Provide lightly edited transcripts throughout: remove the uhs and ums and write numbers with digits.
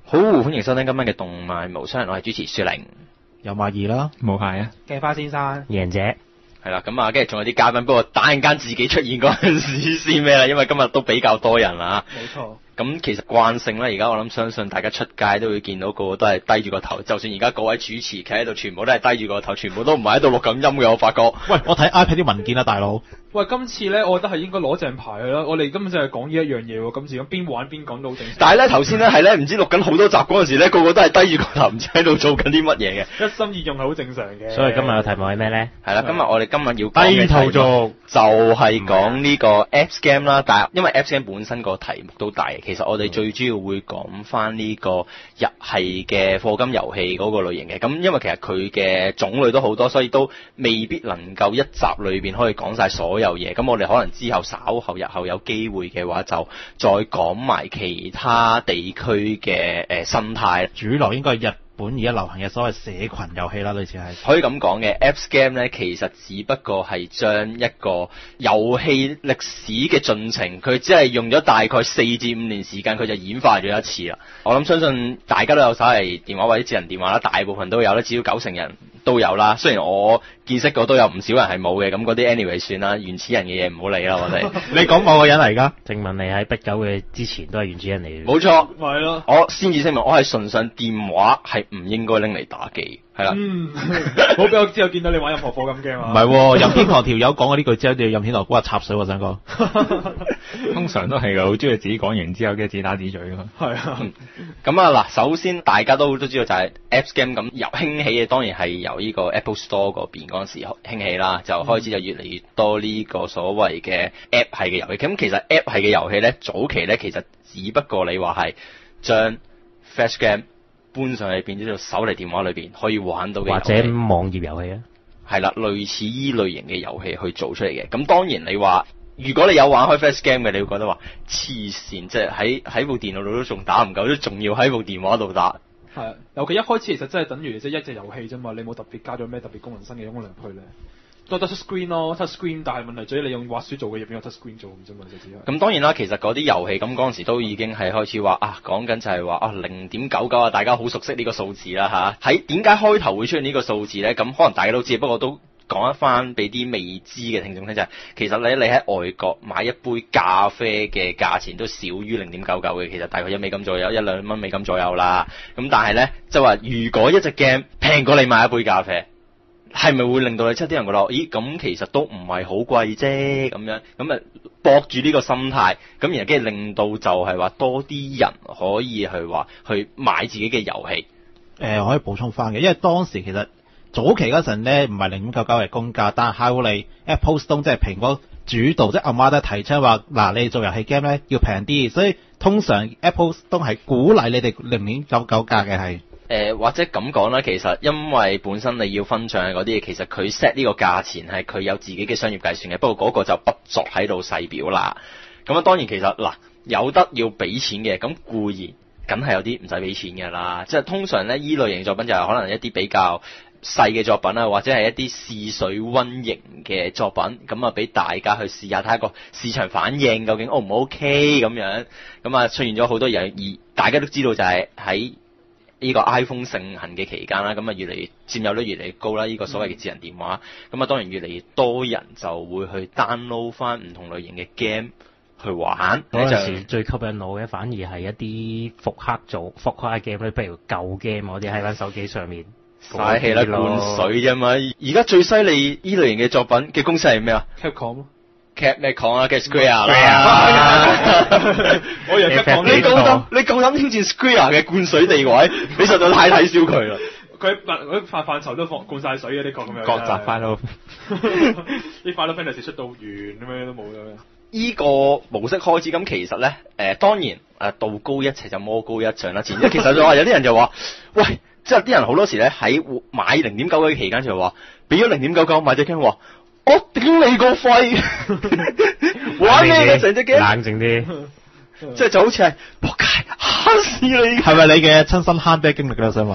好，歡迎收聽今晚嘅動漫無雙，我係主持雪玲， 有馬二啦， 冇蟹啊， 鏡花先生， 贏者係啦，咁啊，跟住仲有啲嘉賓，不過打陣間自己出現嗰陣時先咩啦，因為今日都比較多人啦。 冇錯。 咁其實慣性咧，而家我諗相信大家出街都會見到個個都係低住個頭，就算而家各位主持企喺度，全部都係低住個頭，全部都唔係喺度錄緊音嘅，我發覺。 喂，我睇 iPad 啲文件啊，大佬。 喂，今次咧，我覺得係應該攞正牌啦。我哋根本就係講呢一樣嘢喎。今次咁邊玩邊講到正。 但係咧，頭先咧係咧，唔知錄緊好多集嗰陣時咧，個個都係低住個頭，唔知喺度做緊啲乜嘢嘅。 一心二用係好正常嘅。 所以今日嘅題目係咩咧？ 係啦，我哋今日要講嘅低頭族就係講呢個 Apps Game 啦。但係因為 Apps Game 本身個題目都大，其實我哋最主要會講翻呢個日系嘅課金遊戲嗰個類型嘅。咁因為其實佢嘅種類都好多，所以都未必能夠一集裏邊可以講晒所有嘢。咁我哋可能之後稍後日後有機會嘅話，就再講埋其他地區嘅生態。 主流應該係日本而家流行嘅所謂社群遊戲啦，類似係。 可以咁講嘅 Apps Game 咧，其實只不過係將一個遊戲歷史嘅進程，佢只係用咗大概4至5年時間，佢就演化咗一次啦。我諗相信大家都有手提電話或者智能電話啦，大部分都有啦，只要90%人都有啦。雖然我見識過都有唔少人係冇嘅，咁嗰啲 anyway 算啦，原始人嘅嘢唔好理啦，我哋。 你講某個人嚟㗎？ 證明你喺逼狗嘅之前都係原始人嚟嘅。 冇錯， 係咯。 我先至聲明，我係純上電話係唔應該拎嚟打機，係啦。 好俾我之後見到你玩任何課金 game 啊。 唔係喎，任天堂條友講過呢句之後，對任天堂估話插水，我想講。 通常都係㗎，好中意自己講完之後嘅自打自嘴㗎嘛。 係啊。 咁啊嗱，首先大家都知道就係 Apps Game 咁由興起嘅，當然係由呢個 Apple Store 嗰邊嗰陣時興起啦，就開始就越嚟越多呢個所謂嘅 App 係嘅遊戲。咁其實 App 係嘅遊戲咧，早期咧其實只不過你話係將 Flash Game 搬上去變咗做手提電話裏邊可以玩到嘅遊戲， 或者網頁遊戲啊， 係啦，類似依類型嘅遊戲去做出嚟嘅。咁當然你話，如果你有玩開 Flash Game 嘅，你會覺得話黐線，即係喺部電腦度都仲打唔夠，都仲要喺部電話度打。 係啊，尤其一開始其實真係等於即係一隻遊戲啫嘛，你冇特別加咗咩特別功能新嘅功能入去咧。都 touch screen 咯 ，touch screen， 但係問題在於你用滑鼠做嘅嘢邊有 touch screen 做咁啫嘛，就只係。 咁當然啦，其實嗰啲遊戲咁嗰陣時都已經係開始話啊，講緊就係話啊0.99啊，大家好熟悉呢個數字啦嚇。喺點解開頭會出現呢個數字咧？咁可能大家都知，不過都講一翻俾啲未知嘅聽眾聽就係，其實你喺外國買一杯咖啡嘅價錢都少於0.99嘅，其實大概1美金左右，1-2蚊美金左右啦。咁但係咧，就話如果一隻 game 平過你買一杯咖啡，係咪會令到你啲人覺得，咦咁其實都唔係好貴啫咁樣，咁啊搏住呢個心態，咁然後跟住令到就係話多啲人可以去買自己嘅遊戲。 我可以補充翻嘅，因為當時其實早期嗰陣咧唔係0.99係公價，但係後嚟 Apple Store 即係蘋果主導，即係阿媽都提倡話嗱，你做遊戲 game 咧要平啲，所以通常 Apple Store 係鼓勵你哋0.99價嘅係。 或者咁講啦，其實因為本身你要分賬嗰啲嘢，其實佢 set 呢個價錢係佢有自己嘅商業計算嘅，不過嗰個就不作喺度細表啦。咁啊，當然其實嗱，有得要俾錢嘅，咁固然梗係有啲唔使俾錢嘅啦。即係通常咧，依類型作品就係可能一啲比較細嘅作品啊，或者係一啲試水溫型嘅作品，咁啊俾大家去試下睇下個市場反應究竟 O 唔 OK 咁樣。咁啊出現咗好多嘢，而大家都知道就係喺呢個 iPhone 盛行嘅期間啦，咁啊佔有率越嚟越高啦，呢個所謂嘅智能電話，咁啊當然越嚟越多人就會去 download 翻唔同類型嘅 game 去玩。 嗰陣時最吸引我嘅反而係一啲復刻嘅 game 咧，譬如舊 game 嗰啲喺翻手機上面。 嘥氣啦，灌水啫嘛！而家最犀利呢類型嘅作品嘅公司係咩啊 ？Capcom。 Cap 咩講啊？嘅 Square 啦， 我以為 Capcom 你夠膽挑戰 Square 嘅灌水地位，你實在太睇小佢啦！ 佢範疇都灌晒水嘅呢個咁樣。 各集 Final， 啲 Final Fantasy 出到完咁樣都冇咗。 依個模式開始咁，其實咧當然道高一尺就魔高一丈啦。前其實就話有啲人就話，喂，即係啲人好多時咧喺買0.99嘅期間就話，俾咗0.99買隻 game 話。我頂你個肺！玩咩嘅成隻 game？ 冷靜啲， 即係就好似係仆街嚇死你！ 係咪你嘅親身慳啤經歷啦？想問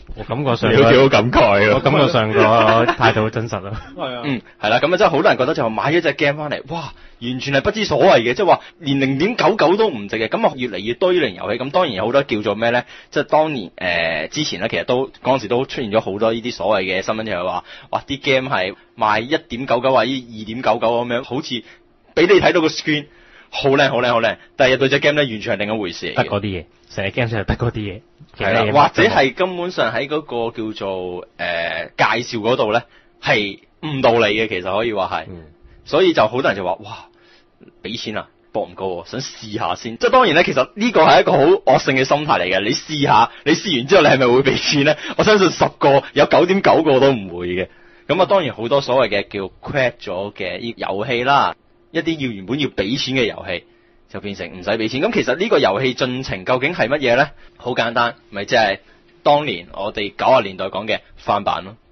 我感覺上你好似好感慨喎。 我感覺上個態度好真實咯。 係啊， 係啦，咁啊真係好多人覺得就話買咗隻 game 翻嚟，哇，完全係不知所謂嘅，即係話連0.99都唔值嘅，咁啊越嚟越多呢類型遊戲，咁當然有好多叫做咩咧，即係當年之前咧，其實都嗰陣時都出現咗好多呢啲所謂嘅新聞，就係話，哇啲 game 係賣1.99或者2.99咁樣，好似俾你睇到個 screen 好靚好靚好靚，但係入到隻 game 咧完全係另一回事嚟嘅。 得嗰啲嘢，成日 game 就係得嗰啲嘢，其他係啦， 嘢或者係根本上喺嗰個叫做介紹嗰度咧係誤導你嘅，其實可以話係，所以就好多人就話哇，俾錢啊，博唔高喎，想試下先。即係當然咧，其實呢個係一個好惡性嘅心態嚟嘅。你試下，你試完之後你係咪會俾錢咧？我相信10個有9.9個都唔會嘅。咁啊，當然好多所謂嘅叫 crack 咗嘅遊戲啦，一啲原本要俾錢嘅遊戲，就變成唔使俾錢。咁其實呢個遊戲進程究竟係乜嘢咧？好簡單，咪即係當年我哋90年代講嘅翻版咯。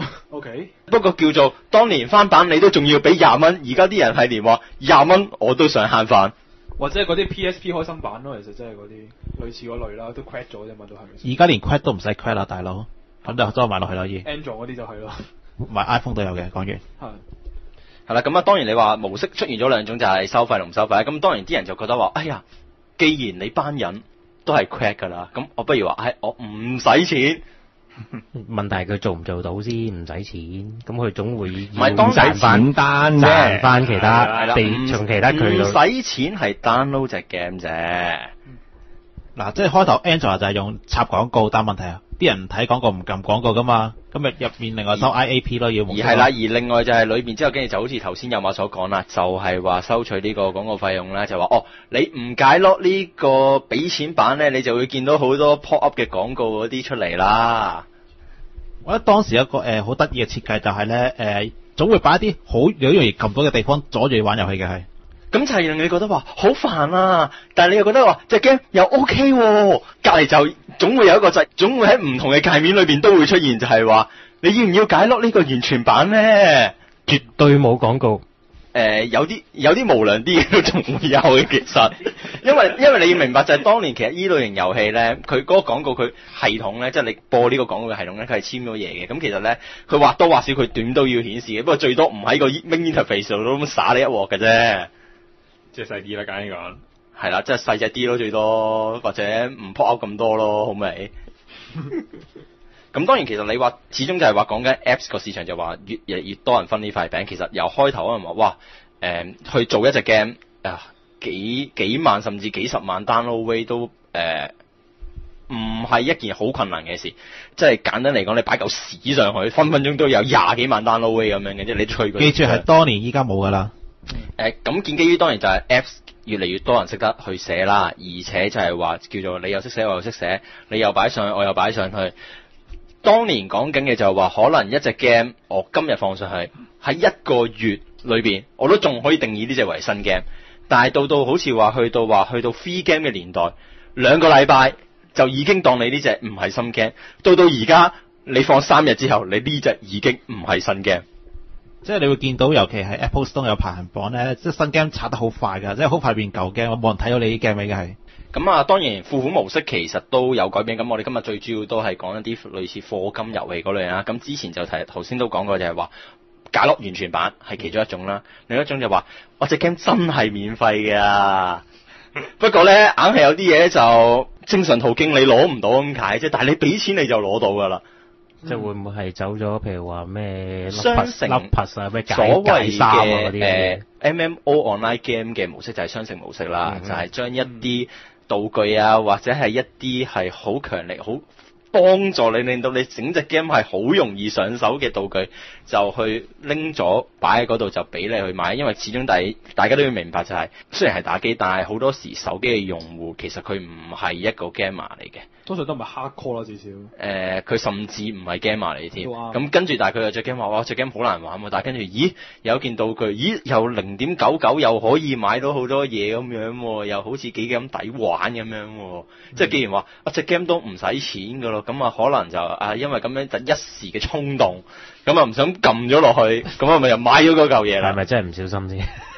OK， 不過叫做當年翻版，你都仲要俾20蚊，而家啲人係連話20蚊我都想慳翻。 或者係嗰啲 PSP 開心版咯，其實真係嗰啲類似嗰類啦，都 crack 咗啫嘛，都係咪先？ 而家連 crack 都唔使 crack 啦，大佬，咁就裝埋落去啦，已 Android 嗰啲就係咯， 買 iPhone 都有嘅。講完係係啦，咁啊當然你話模式出現咗兩種，就係收費同唔收費。咁當然啲人就覺得話，哎呀，既然你班人都係 crack 㗎啦，咁我不如話，我唔使錢。 問題係佢做唔做到先，唔使錢，咁佢總會唔係當賺翻簡單啫賺翻其他係啦地從其他渠唔道。 使錢係 download 隻 game 啫。 嗱，即係開頭 Android 就係用插廣告，但問題啊，啲人唔睇廣告唔撳廣告噶嘛，咁咪入面另外收 IAP 咯，要而係啦，而另外就係裏邊之後，跟住就好似頭先有馬所講啦，就係話收取呢個廣告費用啦，就話你唔解落呢個俾錢版咧，你就會見到好多 pop up 嘅廣告嗰啲出嚟啦。 我覺得當時一個好得意嘅設計就係咧總會擺一啲好容易撳到嘅地方阻住你玩遊戲嘅係。 咁就係令你覺得話好煩啊，但係你又覺得話隻 game 又 OK 喎，隔離就總會有一個掣，總會喺唔同嘅界面裏邊都會出現，就係話你要唔要解落呢個完全版咧？ 絕對冇廣告。 有啲無良啲嘅都仲會有嘅，其實，因為你要明白就係當年其實依類型遊戲咧，佢嗰個廣告佢系統咧，即係你播呢個廣告嘅系統咧，佢係簽咗嘢嘅。咁其實咧，佢或多或少佢點都要顯示嘅，不過最多唔喺個 main interface 度都咁灑你一鑊嘅啫。 即係細啲啦，簡單講。 係啦，即係細隻啲咯，最多或者唔 pop up 咁多咯，好未？咁當然其實你話始終就係話講緊 Apps 個市場就話越多人分呢塊餅，其實由開頭可能話哇去做一隻 game 幾萬甚至幾十萬 download rate 都唔係一件好困難嘅事，即係簡單嚟講，你擺嚿屎上去，分分鐘都有20幾萬 download rate 咁樣嘅，即係你吹佢。 記住係當年，依家冇噶啦。 咁建基於當然就係 Apps 越嚟越多人識得去寫啦，而且就係話叫做你又識寫我又識寫，你又擺上去我又擺上去。當年講緊嘅就係話，可能一隻 game 我今日放上去，喺1個月裏邊，我都仲可以定義呢隻為新 game。但係到好似話去到 free game 嘅年代，2個禮拜就已經當你呢隻唔係新 game。到而家你放3日之後，你呢隻已經唔係新 game。 即係你會見到，尤其係 Apple Store 有排行榜咧，即係新 game 刷得好快㗎，即係好快變舊 game，冇人睇到你啲 game 嘅係。 咁啊，當然付款模式其實都有改變。咁我哋今日最主要都係講一啲類似課金遊戲嗰類啊。咁之前就頭先都講過，就係話解樂完全版係其中一種啦。另一種就話我隻 game 真係免費㗎。不過咧，硬係有啲嘢就正常途徑你攞唔到咁解啫。但係你俾錢你就攞到㗎啦。 即係會唔會係走咗？譬如話咩雙城啊，咩所謂衫啊嗰啲嘅MMO online game 嘅模式就係雙城模式啦，就係將一啲道具啊，或者係一啲係好強力、好幫助你令到你整隻 game 係好容易上手嘅道具，就去拎咗擺喺嗰度就俾你去買。因為始終大家都要明白就係，雖然係打機，但係好多時手機嘅用戶其實佢唔係一個 gamer 嚟嘅。 通常都唔係 hardcore 啦，至少。 佢甚至唔係 gamer 嚟添。 哇咁跟住，但係佢有隻 game 話：哇，隻 game 好難玩喎！但係跟住，咦，有件道具，咦，又0.99又可以買到好多嘢咁樣喎，又好似幾咁抵玩咁樣喎。即係既然話隻 game 都唔使錢㗎咯，咁啊可能就因為咁樣就一時嘅衝動，咁啊唔想撳咗落去，咁啊咪又買咗嗰嚿嘢啦。 係咪真係唔小心先？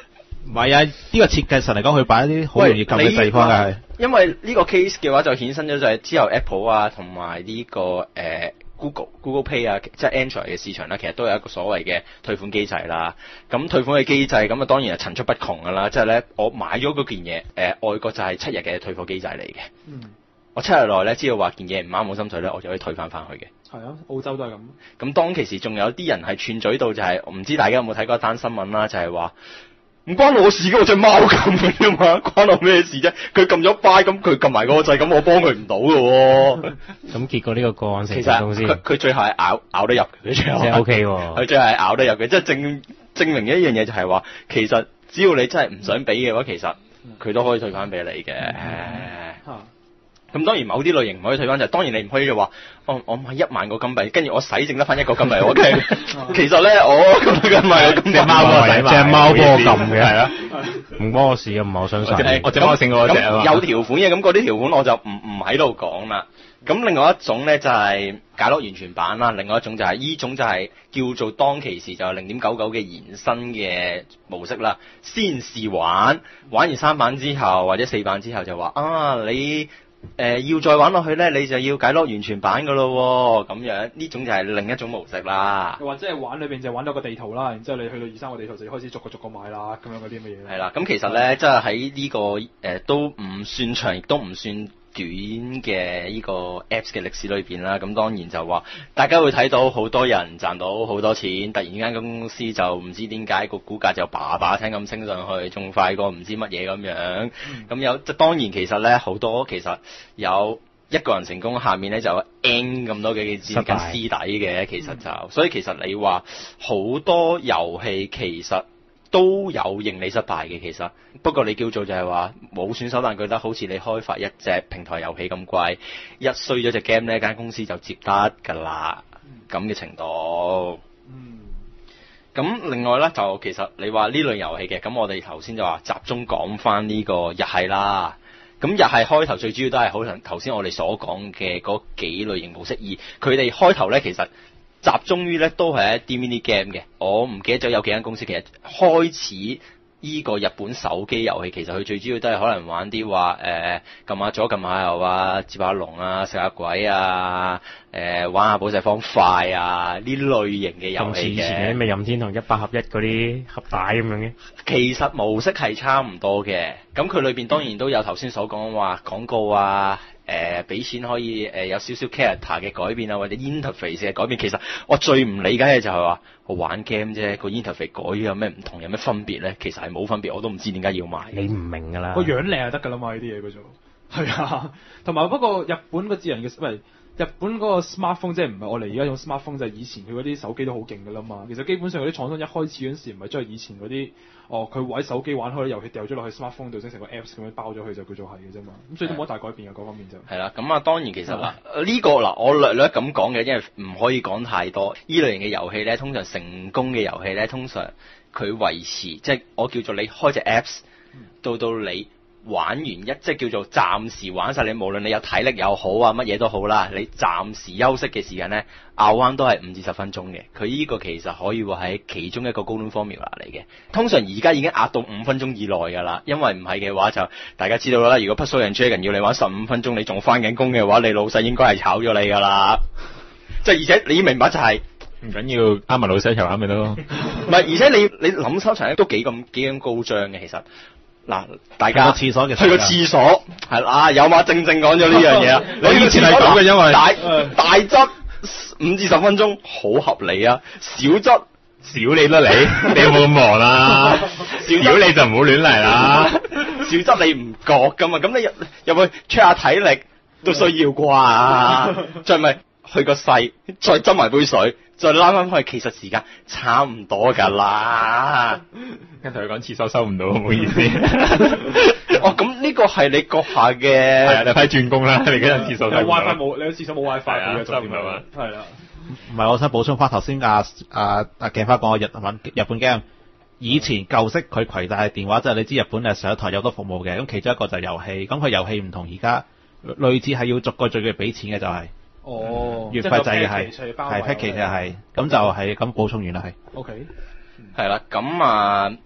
唔係啊，呢個設計上嚟講，佢擺一啲好容易撳嘅地方嘅係。 因為呢個 case 嘅話就衍生咗就係之後 Apple 啊同埋呢個Google Pay 啊，即係 Android 嘅市場啦，其實都有一個所謂嘅退款機制啦。咁退款嘅機制咁啊，當然係層出不窮噶啦。即係咧，我買咗嗰件嘢，外國就係7日嘅退貨機制嚟嘅。我7日內咧，知道話件嘢唔啱我心水咧，我就可以退翻去嘅。 係啊，澳洲都係咁。 咁當其時仲有啲人係串嘴到就係、唔知大家有冇睇過一單新聞啦，就係話唔關我事嘅，我隻貓撳嘅啫嘛，關我咩事啫？佢撳咗 buy，咁佢撳埋嗰個掣，咁我幫佢唔到嘅喎。 咁結果呢個個案成其唔成功先？ 實佢最後係咬得入嘅，佢最後即係 OK 喎。 佢最後係咬得入嘅，即係證明一樣嘢就係話，其實只要你真係唔想俾嘅話，其實佢都可以退翻俾你嘅。咁當然某啲類型唔可以退翻，就當然你唔可以就話，我買1萬個金幣，跟住我使剩得翻1個金幣，OK。其實咧，我咁嘅咪咁隻貓幫我使埋， 隻貓幫我撳嘅係啊，唔關我事啊，唔係我想使。 我隻貓勝過嗰隻啊嘛。 有條款嘅，咁嗰啲條款我就唔喺度講啦。咁另外一種咧就係解落完全版啦，另外一種就係呢種就係叫做當其時就係0.99嘅延伸嘅模式啦。先試玩完3版之後或者4版之後就話你要再玩落去咧，你就要解落完全版噶咯喎，咁樣呢種就係另一種模式啦。 或者係玩裏邊就玩到個地圖啦，然之後你去到2、3個地圖就要開始逐個買啦，咁樣嗰啲乜嘢。 係啦，咁其實咧，即係喺呢個都唔算長，亦都唔算短嘅呢個 Apps 嘅歷史裏邊啦。咁當然就話，大家會睇到好多人賺到好多錢，突然間公司就唔知點解個股價就叭叭聲咁升上去，仲快過唔知乜嘢咁樣。咁即當然其實咧好多其實有一個人成功，下面咧就有 N 咁多嘅戰緊師底嘅，其實就所以其實你話好多遊戲其實都有認你失敗嘅，其實不過你叫做就係話冇損手爛腳得，好似你開發一隻平台遊戲咁貴，一衰咗隻 game 呢間公司就接得㗎啦，咁嘅程度。咁另外咧就其實你話呢類遊戲嘅，咁我哋頭先就話集中講翻呢個日系啦。咁日系開頭最主要都係好似頭先我哋所講嘅嗰幾類型模式，而佢哋開頭咧其實集中於咧都係一啲 mini game 嘅，我唔記得咗有幾間公司其實開始依個日本手機遊戲，其實佢最主要都係可能玩啲話撳下左撳下右啊，接下龍啊，食下鬼啊，玩下寶石方塊啊呢類型嘅遊戲嘅。 以前啲咩任天堂100合1嗰啲盒帶咁樣嘅。 其實模式係差唔多嘅，咁佢裏邊當然都有頭先所講話廣告啊。俾錢可以有少少 character 嘅改變啊，或者 interface 嘅改變。其實我最唔理解嘅就係話，我玩 game 啫，個 interface 改咗有咩唔同，有咩分別咧？其實係冇分別，我都唔知點解要買。 你唔明㗎啦。 個樣靚就得㗎啦嘛，呢啲嘢叫做。係啊，同埋不過日本個智能嘅日本嗰個 smartphone 即係唔係我哋而家用 smartphone，就係以前佢嗰啲手機都好勁㗎啦嘛。其實基本上嗰啲廠商一開始嗰陣時唔係將以前嗰啲佢玩手機玩開啲遊戲掉咗落去 smartphone 度，整成個 apps 咁樣包咗佢就叫做係嘅啫嘛。咁所以都冇乜大改變嘅嗰方面就。係啦，咁當然其實呢個我略略咁講嘅，因為唔可以講太多。呢類型嘅遊戲咧，通常成功嘅遊戲咧，通常佢維持即係我叫做你開隻 apps 到你。玩完即係叫做暫時玩晒，你無論你有體力又好啊，乜嘢都好啦，你暫時休息嘅時間呢，拗彎都係5至10分鐘嘅。佢呢個其實可以話係其中一個高端 formula 嚟嘅。通常而家已經壓到5分鐘以內㗎啦，因為唔係嘅話就大家知道啦。如果 Puzzle & Dragon 要你玩15分鐘，你仲翻緊工嘅話，你老細應該係炒咗你㗎啦。即係而且你明白就係唔緊要，啱埋老細一齊玩咪得咯。 唔係，而且你諗收場都幾咁高張嘅其實。嗱，大家去個廁所嘅去個廁所係啦，有馬正講咗呢樣嘢啊！ 我以前係咁嘅，因為大則5至10分鐘好合理啊，小則少你得你有冇咁忙啦？少你就唔好亂嚟啦。 小則你唔覺噶嘛，咁你入去 check 下體力都需要啩，再咪去個勢，再斟埋杯水。再拉翻去，其實時間差唔多㗎啦。 跟同佢講廁所收唔到，唔好意思。 咁呢個係你閣下嘅。 係啊，你快轉工啦！你嗰陣廁所收唔到。 WiFi 冇，你個廁所冇 WiFi 嘅， 收唔到啊。 係啦。 唔係，我想補充翻頭先阿鏡花講嘅日本 game。以前舊式佢攜帶電話，即係你知日本上一台有好多服務嘅，咁其中一個就係遊戲。咁佢遊戲唔同而家，類似係要逐個俾錢嘅就係。月費制嘅係 package 嘅係，咁就係咁補充完啦係。 OK， 係啦，咁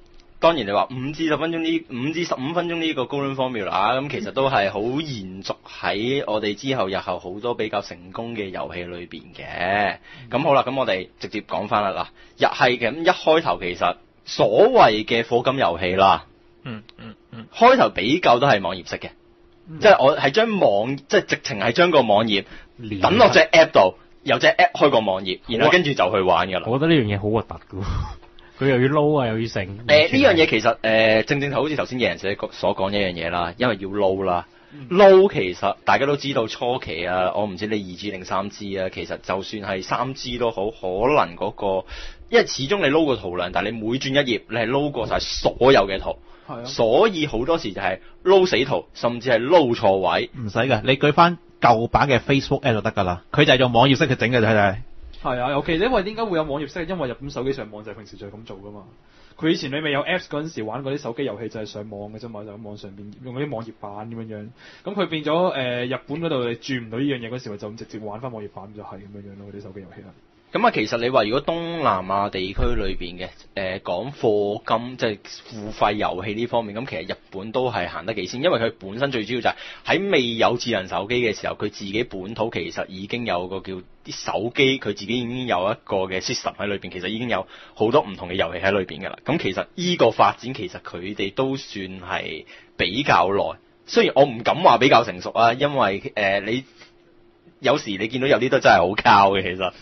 當然你話5至15分鐘呢個 Golden Formula 咁，其實都係好延續喺我哋之後日後好多比較成功嘅遊戲裏邊嘅。咁好啦，咁我哋直接講翻啦嗱，日系嘅咁一開頭其實所謂嘅課金遊戲啦，開頭比較都係網頁式嘅，即係我係將即係直情係將個網頁等落隻 app 度，有隻 app 開個網頁，然後跟住就去玩㗎啦。 我覺得呢樣嘢好核突㗎喎，佢又要撈啊，又要成。 呢樣嘢其實正好似頭先野人社所講一樣嘢啦，因為要撈啦。撈其實大家都知道初期啊，我唔知你2G 定3G啊，其實就算係3G 都好，可能嗰個，因為始終你撈個圖量，但係你每轉一頁，你係撈過晒所有嘅圖。所以好多時就係撈死圖，甚至係撈錯位。 唔使㗎，你舉翻舊版嘅 Facebook App 就得㗎啦。佢就係用網頁式去整嘅，就係。係啊，尤其因為點解會有網頁式？因為日本手機上網就係平時就係咁做㗎嘛。佢以前你未有 Apps 嗰陣時玩嗰啲手機遊戲就係上網嘅啫嘛，就喺網上邊用嗰啲網頁版咁樣。咁佢變咗日本嗰度你轉唔到呢樣嘢嗰時，就咁直接玩翻網頁版就係咁樣咯，嗰啲手機遊戲啦。 咁啊，其實你話如果東南亞地區裏邊嘅講課金即係付費遊戲呢方面，咁其實日本都係行得幾先，因為佢本身最主要就係喺未有智能手機嘅時候，佢自己本土其實已經有個叫啲手機，佢自己已經有一個嘅 system 喺裏邊，其實已經有好多唔同嘅遊戲喺裏邊㗎啦。咁其實呢個發展其實佢哋都算係比較耐，雖然我唔敢話比較成熟啊，因為你。有時你見到有啲都真係好靠嘅，其實。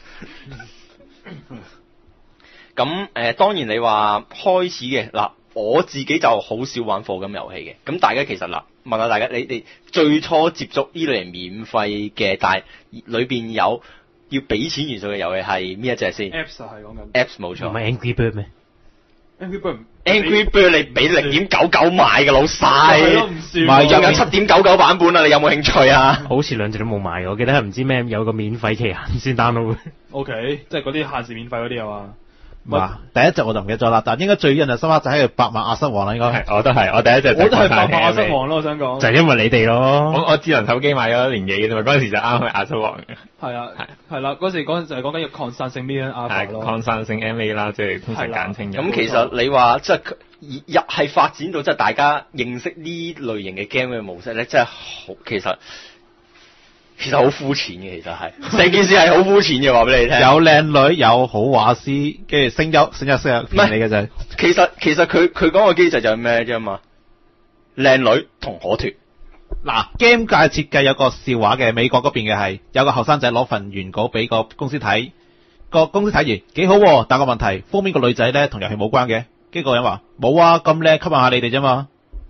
咁當然你話開始嘅嗱，我自己就好少玩課金遊戲嘅。咁大家其實嗱，問下大家，你最初接觸呢類型免費嘅，但係裏邊有要俾錢元素嘅遊戲係邊一隻先 ？Apps 係講緊。 Apps 冇錯。 唔係 Angry Bird 咩 ？Angry Bird 你俾0.99買嘅老細， 都唔算。 唔係仲有7.99版本啊！你有冇興趣啊？ 好似兩隻都冇買，我記得係唔知咩有個免費期限先 download。 OK，即係嗰啲限時免費嗰啲啊嘛。 嗱，第一隻我就唔記得咗啦，但係應該最印象深刻就係百萬亞瑟王啦，應該係我都係，我第一隻我都係百萬亞瑟王咯，我想講就係因為你哋咯。 我智能手機買咗1年幾嘅啫嘛，嗰陣時就啱去亞瑟王嘅。 係啊，係啦，嗰時就係講緊要擴散性 million alpha 咯， 擴散性 MA 啦，即係通常簡稱。 咁其實你話即係日係發展到即係大家認識呢類型嘅 game 嘅模式咧，真係好其實好膚淺嘅，其實係成件事係好膚淺嘅，話俾你聽。 有靚女，有好畫師，跟住聲優識你嘅就係。 其實佢講個機制就係咩啫嘛？靚女同可脫。 嗱 ，game 界設計有個笑話嘅，美國嗰邊嘅係有個後生仔攞份原稿俾個公司睇，個公司睇完幾好喎，但個問題封面個女仔咧同遊戲冇關嘅，跟住個人話冇啊，咁靚吸引下你哋啫嘛。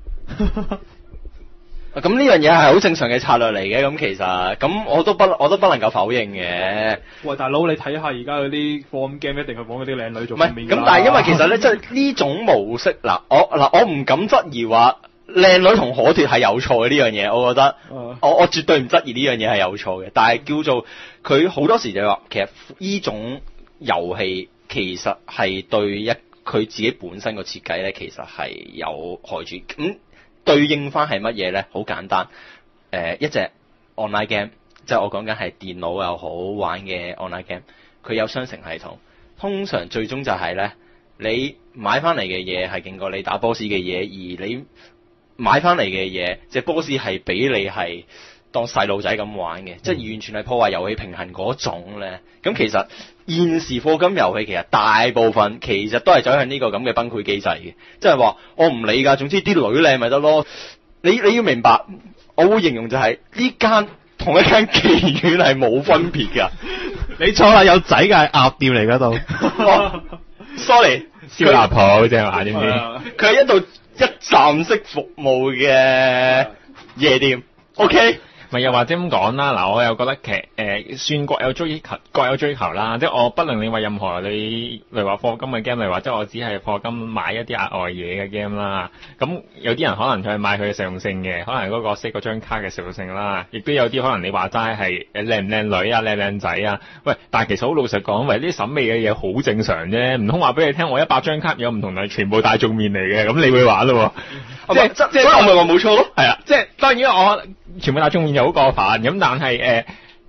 咁呢樣嘢係好正常嘅策略嚟嘅，咁其實咁我都不能夠否認嘅。 喂，大佬你睇下而家嗰啲課金 game 一定係講嗰啲靚女做封面㗎啦。 咁但係因為其實咧，即係呢種模式我唔敢質疑話靚女同可脫係有錯嘅呢樣嘢，我覺得我絕對唔質疑呢樣嘢係有錯嘅，但係叫做佢好多時就話其實呢種遊戲其實係對佢自己本身個設計咧，其實係有害處咁。對應翻係乜嘢咧？好簡單，一隻 online game， 即係我講緊係電腦又好玩嘅 online game， 佢有雙城系統，通常最終就係咧，你買翻嚟嘅嘢係勁過你打 boss 嘅嘢，而你買翻嚟嘅嘢，隻 boss 係俾你係當細路仔咁玩嘅，即係完全係破壞遊戲平衡嗰種咧。咁其實現時課金遊戲其實大部分其實都係走向呢個咁嘅崩潰機制嘅，即係話我唔理㗎，總之啲女靚咪得咯。你要明白，我會形容就係呢間同一間妓院係冇分別㗎。 你錯啦，有仔㗎，係鴨店嚟嗰度。 sorry， 燒臘鋪啫嘛，知唔知？ 佢係一度一站式服務嘅夜店。OK。 咪又或者咁講啦，嗱，我又覺得其實算各有追求啦，即係我不論你話任何你例如話課金嘅 game，例如話即係我只係課金買一啲額外嘢嘅 game 啦，咁有啲人可能佢係買佢嘅實用性嘅，可能嗰個識嗰張卡嘅實用性啦，亦都有啲可能你話齋係靚唔靚女啊、靚唔靚仔啊，喂，但係其實好老實講，喂，啲審美嘅嘢好正常啫，唔通話俾你聽我100張卡有唔同類，全部大眾面嚟嘅，咁你會玩咯喎，即係我咪話冇錯咯，係啊，即係當然我全部大眾面就好過分，咁但係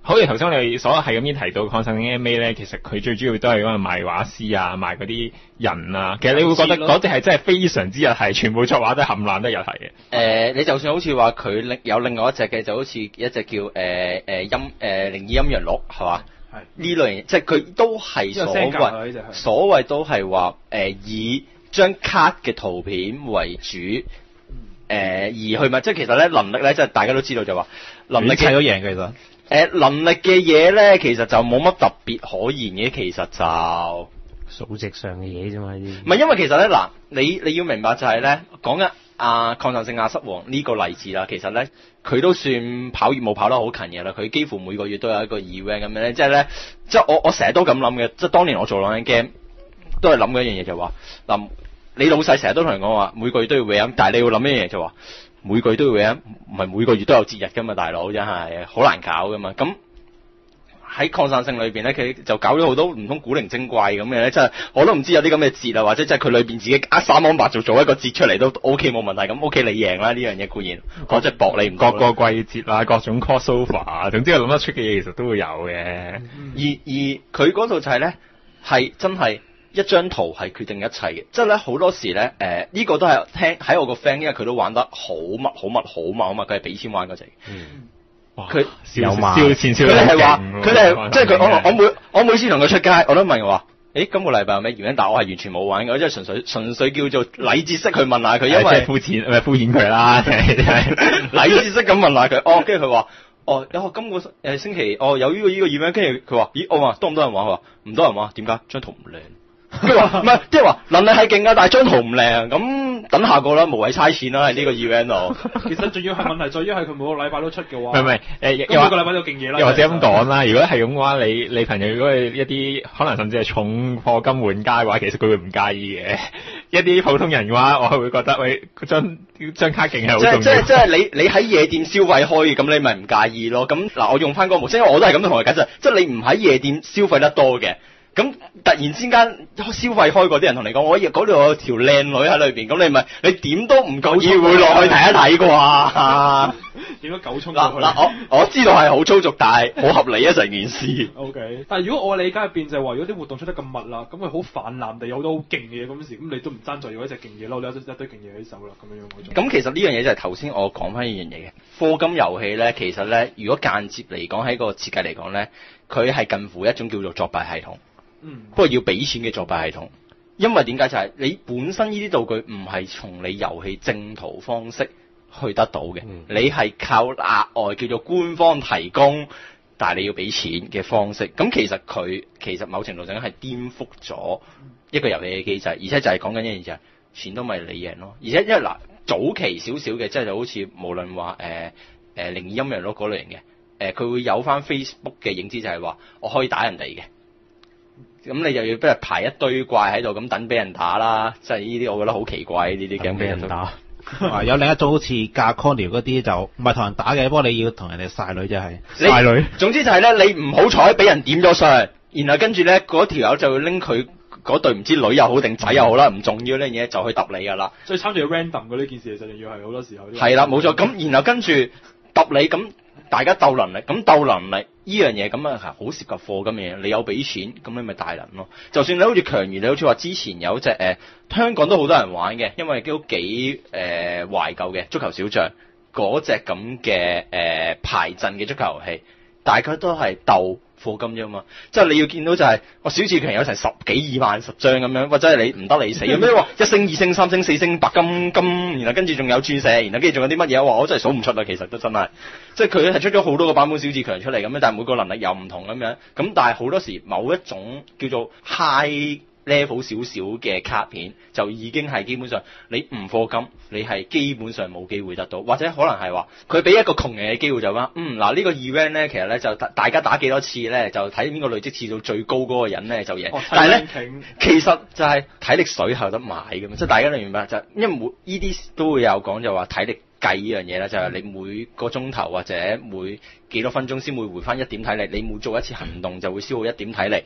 好似頭先我哋所係咁樣提到抗勝 MA 咧，其實佢最主要都係因為賣畫師啊，賣嗰啲人啊。其實你會覺得嗰隻係真係非常之日系，全部作畫都冚爛都日系嘅。 你就算好似話佢有另外一隻嘅，就好似一隻叫靈異陰陽錄係嘛？係呢類型，即係佢都係所謂都係話以張卡嘅圖片為主。而去咪即係其實咧能力咧，即係大家都知道就話能力砌咗贏嘅其實。 能力嘅嘢咧，其實就冇乜特別可言嘅，其實就數值上嘅嘢啫嘛。 唔係因為其實咧嗱，你要明白就係咧講緊抗戰性亞瑟王呢個例子啦，其實咧佢都算跑業務跑得好勤嘅啦，佢幾乎每個月都有一個 event 咁樣咧，即係咧即係我成日都咁諗嘅，即係當年我做 online game 都係諗嘅一樣嘢就話嗱。你老細成日都同人講話每個月都要 WM， 但係你要諗一樣嘢就話每個月都要 WM， 唔係每個月都有節日噶嘛，大佬真係好難搞噶嘛。咁喺擴散性裏邊咧，佢就搞咗好多唔通古靈精怪咁嘅咧，即係我都唔知有啲咁嘅節啊，或者即係佢裏邊自己三安八做一個節出嚟都 OK 冇問題。咁 OK 你贏啦，呢樣嘢固然，我即係搏你唔各個季節啊，各種 crossover 啊，總之我諗得出嘅嘢其實都會有嘅。 而佢嗰度就係咧係真係。一張圖係決定一切嘅，即係咧好多時咧，呢個都係聽喺我個 friend，因為佢都玩得好密，佢係俾錢玩嗰隻。佢燒錢燒佢哋係話，佢哋係即係佢我每次同佢出街，我都問佢話，今個禮拜有咩 event？但我係完全冇玩嘅，即係純粹叫做禮節式去問下佢，因為即係敷衍佢啦， 禮節式咁問下佢。跟住佢話。今個星期有呢個 event， 跟住佢話咦，我話多唔多人玩？佢話唔多人玩，點解？張圖唔靚。佢話唔係，即係話能力係勁啊，但係張圖唔靚。咁等下個啦，無謂嘥錢啦喺呢個 event 度。 其實仲要係問題在於係佢每個禮拜都出嘅話， 唔係每個禮拜都勁嘢啦。 又或者咁講啦，如果係咁嘅話，你朋友如果係一啲可能甚至係重貨金玩家嘅話，其實佢會唔介意嘅。一啲普通人嘅話，我係會覺得喂，張卡勁係好重要。 即係你喺夜店消費開嘅，咁你咪唔介意咯。咁嗱，我用翻個模式，因為我都係咁同佢解釋，即係你唔喺夜店消費得多嘅。咁突然之間消費開嗰啲人同你講，我嗰度有條靚女喺裏邊，咁你點都唔夠意會落去睇一睇啩？ 點解狗衝嗱，我知道係好粗俗，但係好合理啊成件事。 OK， 但係如果我理解入邊就係話，如果啲活動出得咁密啦，咁佢好泛濫地有好多好勁嘅嘢嗰陣時，咁你都唔爭在要一隻勁嘢咯，你有一堆勁嘢喺手啦，咁樣嗰種。 咁其實呢樣嘢就係頭先我講翻一樣嘢嘅課金遊戲咧，其實咧如果間接嚟講喺個設計嚟講咧，佢係近乎一種叫做作弊系統。不過要俾錢嘅作弊系統，因為點解就係你本身呢啲道具唔係從你遊戲正途方式去得到嘅，你係靠額外叫做官方提供，但係你要俾錢嘅方式。咁其實某程度上係顛覆咗一個遊戲嘅機制，而且就係講緊一樣嘢就係錢都咪你贏咯。而且因為嗱早期少少嘅，即係就好似無論話靈異陰陽錄嗰類型嘅，佢會有翻 Facebook 嘅影子，就係話我可以打人哋嘅。咁你又要俾人排一堆怪喺度，咁等俾人打啦，即係呢啲我覺得好奇怪呢啲咁俾人打。 有另一種好似架 Conny 嗰啲就唔係同人打嘅，不過你要同人哋晒女就係晒女。 總之就係咧，你唔好彩俾人點咗上，然後跟住咧嗰條友就會拎佢嗰對唔知女又好定仔又好啦，唔重要呢樣嘢就去揼你噶啦。 最慘就要 random 嘅呢件事，其實仲要係好多時候。 係啦，冇錯。咁然後跟住揼你咁。大家鬥能力，咁鬥能力呢樣嘢咁啊係好涉及課金嘅嘢。你有俾錢，咁你咪大能咯。就算你好似強如，你好似話之前有隻香港都好多人玩嘅，因為都幾懷舊嘅足球小將嗰隻咁嘅排陣嘅足球遊戲，大家都係鬥課金啫嘛。即係你要見到就係我小志強有成10幾20萬10張咁樣，或者係你唔得你死咁樣話1星2星3星4星白金，然後跟住仲有鑽石，然後跟住仲有啲乜嘢，我真係數唔出啦。其實都真係，即係佢係出咗好多個版本小志強出嚟咁樣，但係每個能力又唔同咁樣。咁但係好多時某一種叫做 high level 少少嘅卡片就已經係基本上你唔課金，你係基本上冇機會得到，或者可能係話佢俾一個窮人嘅機會就話，嗱呢個 event 咧，其實咧就大家打幾多次咧，就睇邊個累積次數最高嗰個人咧就贏。但係咧，其實就係體力水係有得買嘅嘛，即係大家都明白就因為每呢啲都會有講就話體力計呢樣嘢啦，就係你每個鐘頭或者每幾多分鐘先會回翻1點體力，你每做一次行動就會消耗1點體力。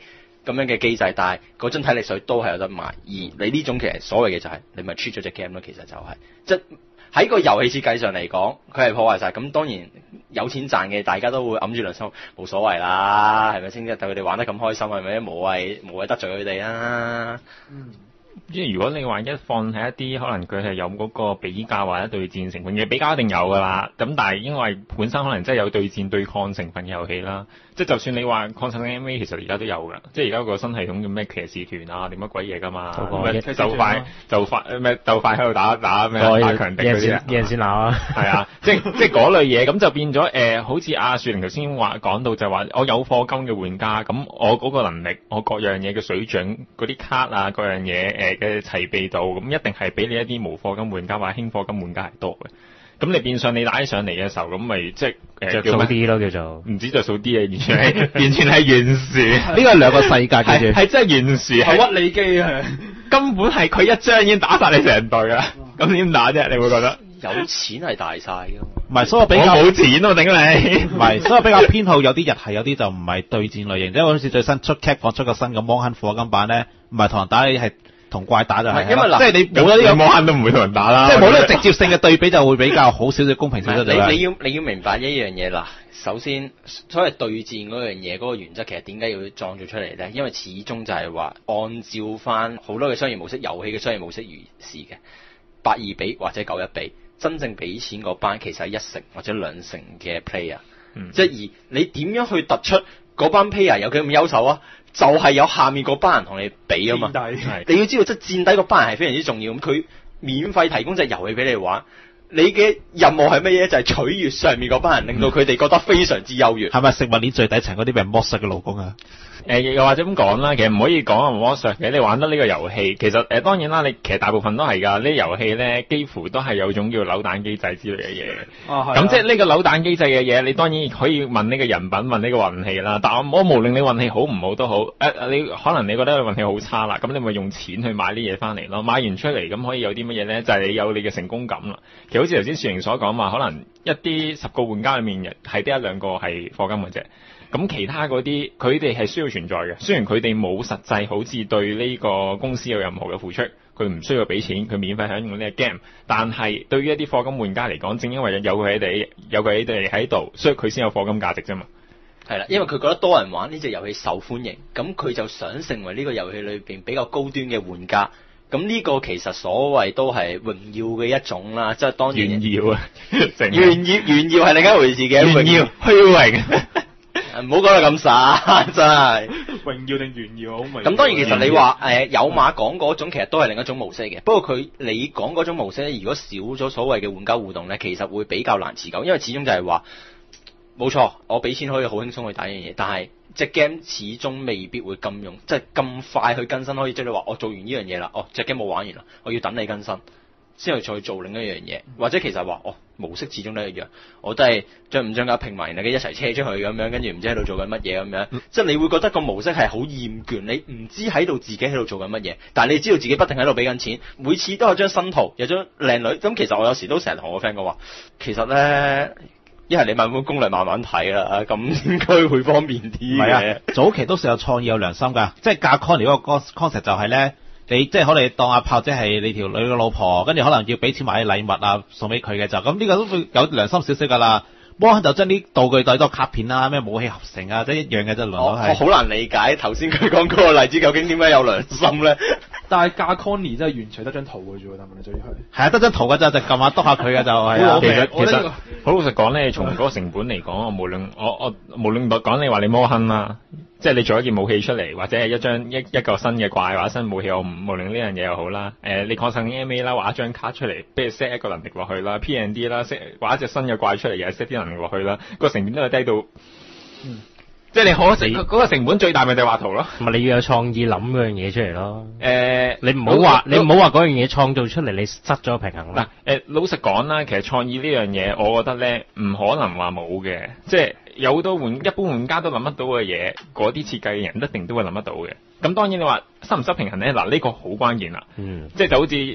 咁樣嘅機制，但係嗰樽體力水都係有得賣。而你呢種其實所謂嘅就係、你咪 cheat 咗隻 game 咯，其實就係、即係喺個遊戲設計上嚟講，佢係破壞晒。咁當然有錢賺嘅，大家都會揞住良心，冇所謂啦，係咪先？但佢哋玩得咁開心，係咪？無謂得罪佢哋啊！ 即係如果你話一放喺一啲可能佢係有嗰個比較或者對戰成分嘅比較一定有㗎啦，咁但係因為本身可能真係有對戰對抗成分嘅遊戲啦，即係就算你話抗神 MMA 其實而家都有㗎，即係而家個新系統叫咩騎士團啊定乜鬼嘢㗎嘛，就快咩鬥快喺度打咩打強敵嗰啲啊， 一人先鬧啊， 係啊，即係嗰類嘢，咁就變咗好似阿樹玲頭先講到就話我有課金嘅玩家，咁我嗰個能力，我各樣嘢嘅水準，嗰啲卡啊，各樣嘢嘅齊備度，咁一定係比你一啲無課金玩家或者輕課金玩家係多嘅。咁你變相你打起上嚟嘅時候，咁咪即係着數啲咯，叫做唔止着數啲啊，完全係懸殊。 呢個係兩個世界嘅啫， 係真係懸殊， 係屈你機係根本係佢一張已經打晒你成隊啦，咁點打啫？你會覺得有錢係大晒㗎嘛？ 唔係，所以我比較冇錢喎，頂你！ 唔係，所以我比較偏好有啲日系，有啲就唔係對戰類型。即係好似最新出 Cat 放出個新嘅魔亨課金版咧，唔係同人打，你係同怪打就係。 因為嗱， 即係你冇咗呢個魔亨都唔會同人打啦。 即係冇呢個直接性嘅對比，就會比較好少少、公平少少。 你要明白一樣嘢啦。首先，所謂對戰嗰樣嘢嗰個原則，其實點解要創造出嚟咧？因為始終就係話按照翻好多嘅商業模式、遊戲嘅商業模式如是嘅82比或者91比。真正俾錢嗰班其實係1成或者2成嘅 player，即係而你點樣去突出嗰班 player 有幾咁優秀啊？就係有下面嗰班人同你比啊嘛。你要知道，即係墊底嗰班人係非常之重要。咁佢免費提供隻遊戲俾你玩，你嘅任務係乜嘢？就係取悅上面嗰班人，令到佢哋覺得非常之優越。 係咪食物鏈最底層嗰啲俾人剝削嘅勞工啊？ 又或者咁講啦，其實唔可以講啊剝削嘅。你玩得呢個遊戲，其實當然啦，你其實大部分都係㗎。呢啲遊戲咧，幾乎都係有種叫扭蛋機制之類嘅嘢。咁即係呢個扭蛋機制嘅嘢，你當然可以問呢個人品，問呢個運氣啦。但我無論你運氣好唔好都好，你可能你覺得你運氣好差啦，咁你咪用錢去買啲嘢翻嚟咯。買完出嚟咁可以有啲乜嘢咧？就係你有你嘅成功感啦。其實好似頭先樹瑩所講嘛，可能一啲10個玩家裏面係得1-2個係課金嘅啫。咁其他嗰啲，佢哋係需要存在嘅。雖然佢哋冇實際好似對呢個公司有任何嘅付出，佢唔需要俾錢，佢免費享用呢個 game。但係對於一啲課金玩家嚟講，正因為有佢哋喺度，所以佢先有課金價值啫嘛。 係啦，因為佢覺得多人玩呢隻遊戲受歡迎，咁佢就想成為呢個遊戲裏邊比較高端嘅玩家。咁呢個其實所謂都係榮耀嘅一種啦，即係當然炫耀啊， 炫耀係另一回事嘅， 炫耀虛榮。 唔好講到咁灑，真係榮耀定炫耀好明。 咁當然其實你話有馬講嗰種其實都係另一種模式嘅，不過你講嗰種模式咧，如果少咗所謂嘅玩家互動咧，其實會比較難持久，因為始終就係話冇錯，我俾錢可以好輕鬆去打一樣嘢，但係隻 game 始終未必會咁用，即係咁快去更新，可以即係你話我做完呢樣嘢啦，隻 game 冇玩完啦，我要等你更新先去再做另一樣嘢，或者其實話模式始終都一樣，我都係將架平民嘅一齊車出去咁樣，跟住唔知喺度做緊乜嘢咁樣，即係你會覺得個模式係好厭倦，你唔知喺度自己喺度做緊乜嘢，但係你知道自己不停喺度俾緊錢，每次都有張新圖，有張靚女，咁其實我有時都成日同我 friend 講話，其實咧一係你買本攻略慢慢睇啦，咁應該會方便啲嘅。 係啊，早期都是有創意有良心㗎，即係架 Conny 嗰個 concept 就係咧。你即係可能你當阿炮姐係你條女嘅老婆，跟住可能要俾錢買禮物啊送俾佢嘅就，咁呢個都會有良心少少㗎啦。魔亨就將啲道具袋多卡片啦，咩武器合成啊，即係一樣嘅啫，我好難理解頭先佢講嗰個例子究竟點解有良心咧？ 但係架 Conny 真係完全得張圖嘅啫喎，但係最係啊，得張圖㗎咋，就撳下篤下佢嘅就係啊。 其實好老實講咧，從嗰個成本嚟講，我無論講你話你魔亨啦。即係你做一件武器出嚟，或者係一個新嘅怪或者新武器，無論呢樣嘢又好啦。你抗勝 MA 啦，畫一張卡出嚟，俾你 set 一個能力落去啦 ，P&D 啦畫一隻新嘅怪出嚟，又 set 啲能力落去啦，個成本都係低到，即係你嗰個成本最大咪就係畫圖咯。 咪你要有創意諗嗰樣嘢出嚟咯。你唔好話嗰樣嘢創造出嚟，你失咗平衡啦。 老實講啦，其實創意呢樣嘢，我覺得咧唔可能話冇嘅，即係有好多一般玩家都諗得到嘅嘢，嗰啲設計嘅人一定都會諗得到嘅。咁當然你話失唔失平衡咧，嗱呢個好關鍵啦。即係就好似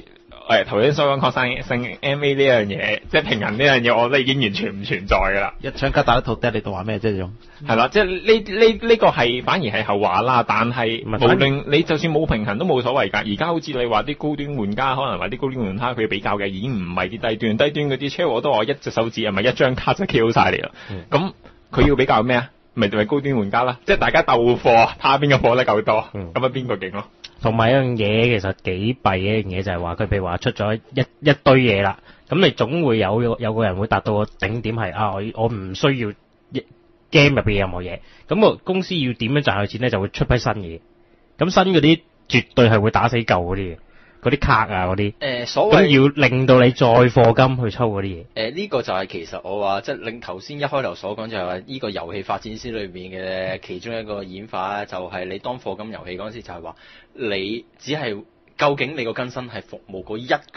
頭先所講擴散性 MA 呢樣嘢，即係平衡呢樣嘢，我覺得已經完全唔存在㗎啦。 一槍加打一套 dead，你度話咩啫？仲係啦，即係呢個係反而係後話啦。但係無論你就算冇平衡都冇所謂㗎。而家好似你話啲高端玩家，可能話啲高端玩家佢比較嘅已經唔係啲低端嗰啲車，我都話一隻手指係咪一張卡就 kill 晒你啦。咁佢要比較咩啊？咪就係高端玩家啦，即係大家鬥貨，睇下邊個貨得夠多，咁啊邊個勁咯。 同埋一樣嘢其實幾弊嘅一樣嘢就係話佢譬如話出咗一堆嘢啦，咁你總會有個人會達到個頂點係啊，我唔需要 game 入邊任何嘢，咁個公司要點樣賺佢錢咧，就會出批新嘢，咁新嗰啲絕對係會打死舊嗰啲嘢。嗰啲卡啊嗰啲， 所謂咁要令到你再課金去抽嗰啲嘢。 呢個就係其實我話即係令頭先一開頭所講就係話呢個遊戲發展史裏面嘅其中一個演化咧，就係你當課金遊戲嗰陣時就係話你只係究竟你個更新係服務嗰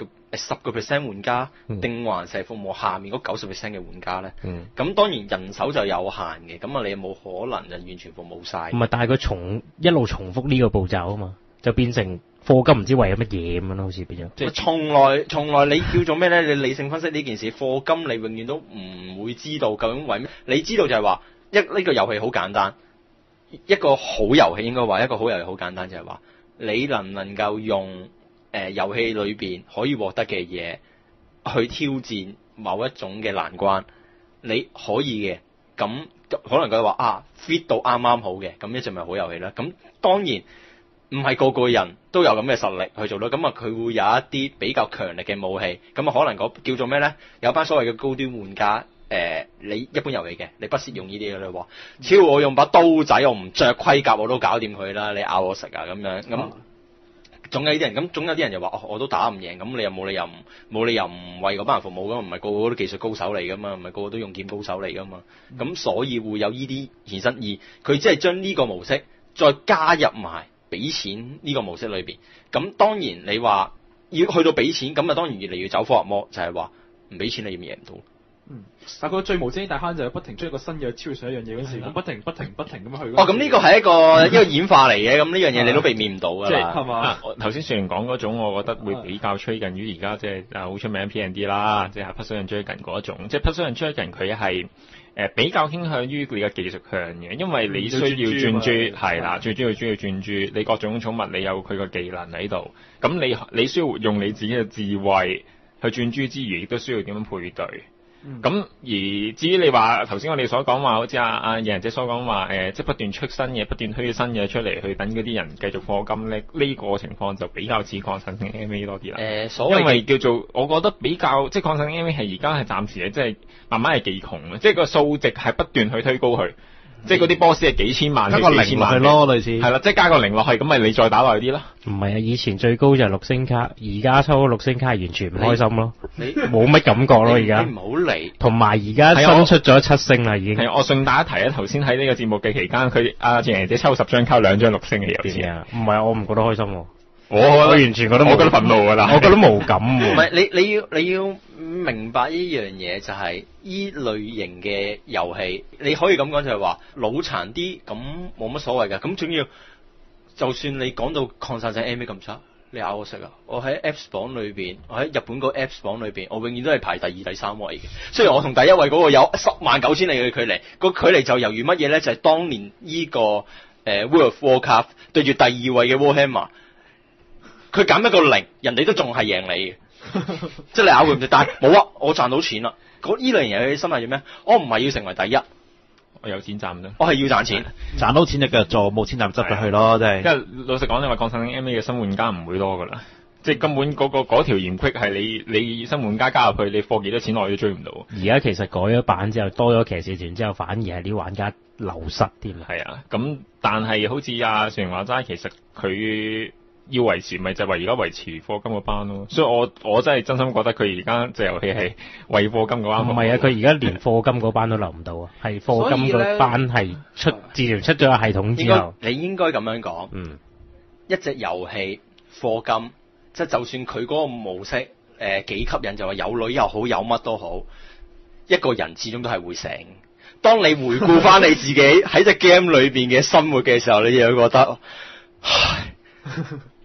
10% 玩家，定還是係服務下面嗰90% 嘅玩家咧？咁當然人手就有限嘅，咁啊你冇可能就完全服務晒。 唔係，但係佢一路重複呢個步驟啊嘛，就變成。課金唔知為咗乜嘢咁樣咯，好似變咗。 即係從來你叫做咩咧？你理性分析呢件事，課金你永遠都唔會知道究竟為咩。你知道就係話呢個遊戲好簡單，一個好遊戲應該話一個好遊戲好簡單就係話你能唔能夠用遊戲裏邊可以獲得嘅嘢去挑戰某一種嘅難關，你可以嘅，咁可能佢話fit 到啱啱好嘅，咁呢隻咪好遊戲啦。咁當然。唔係個個人都有咁嘅實力去做到，咁啊佢會有一啲比較強力嘅武器，咁啊可能叫做咩咧？有班所謂嘅高端玩家，你一般遊戲嘅，你不屑用呢啲嘅啦喎，只要我用把刀仔，我唔着盔甲我都搞掂佢啦，你咬我食啊咁樣，咁總有啲人，咁總有啲人就話我都打唔贏，咁你又冇理由唔為嗰班人服務噶嘛，唔係個個都技術高手嚟噶嘛，唔係個個都用劍高手嚟噶嘛，咁所以會有呢啲衍生，而佢只係將呢個模式再加入埋。俾錢呢個模式裏邊，咁當然你話要去到俾錢，咁啊當然越嚟越走火入魔，就係話唔俾錢你贏唔到。 但佢最無精大坑就係不停出一個新嘅超越上一樣嘢嗰時，咁不停咁樣去。 咁呢個係一個演化嚟嘅，咁呢樣嘢你都避免唔到㗎啦。 係嘛？ 頭先雖然講嗰種，我覺得會比較趨近於而家即係好出名嘅 P&D 啦，即係 Puzzle & Dragon 嗰一種，即係 Puzzle & Dragon 佢係。比較傾向於佢嘅技術強嘅，因為你需要專注，係啦，最主要專注，你各種寵物你有佢個技能喺度，咁你需要用你自己嘅智慧去專注之餘，亦都需要點樣配對。咁而至於你話頭先我哋所講話，好似阿野人姐所講話，即係不斷出新嘢，不斷推新嘢出嚟，去等嗰啲人繼續課金咧，呢個情況就比較似擴散性 MA 多啲啦。因為叫做我覺得比較即係擴散性 MA 係而家係暫時即係慢慢係技窮嘅，即係個數值係不斷去推高去。即係嗰啲 boss 係幾千萬， 加個零落去咯，類似係啦，即係加個零落去，咁咪你再打耐啲咯。 唔係啊，以前最高就係6星卡，而家抽6星卡係完全唔開心咯，你冇乜感覺咯而家。 你唔好嚟。 同埋而家新出咗7星啦已經。 係我順帶一提啊，頭先喺呢個節目嘅期間，佢阿謝爺姐抽10張卡2張6星嘅遊戲啊。 唔係我唔覺得開心喎。 我完全覺得我覺得憤怒㗎啦， 我覺得無感喎。 唔係你要明白呢樣嘢就係依類型嘅遊戲，你可以咁講就係話腦殘啲咁冇乜所謂㗎。咁仲要就算你講到擴散性 MA 咁差，你咬我食啊！我喺 Apps 榜裏邊，我喺日本個 Apps 榜裏邊，我永遠都係排第2、第3位嘅。雖然我同第一位嗰個有109000里嘅距離，個距離就猶如乜嘢咧？就係當年呢個World of Warcraft 對住第2位嘅 Warhammer。佢減一個0，人哋都仲係贏你嘅，即係你咬佢唔住，但係冇啊！我賺到錢啦！呢類型遊戲心態要咩？我唔係要成為第一， 我有錢賺啫。我係要賺錢， 賺到錢就繼續做，冇錢就執咗去咯，真係。 因為老實講，你話擴散性 MA 嘅新玩家唔會多噶啦，即係根本嗰條嚴隙係你新玩家加入去，你課幾多錢落去都追唔到。 而家其實改咗版之後，多咗騎士團之後，反而係啲玩家流失添。 係啊，咁但係好似阿成話齋，其實佢。要維持咪就係話而家維持課金嗰班咯，所以我真係真心覺得佢而家隻遊戲係為課金嗰班。唔係啊， 佢而家連課金嗰班都留唔到啊，係課金嗰班係自從出咗個系統之後。 你應該咁樣講，一隻遊戲課金，即係就算佢嗰個模式幾吸引，就話有女又好，有乜都好，一個人始終都係會醒。當你回顧翻你自己喺隻 game 裏邊嘅生活嘅時候，你就會覺得，唉。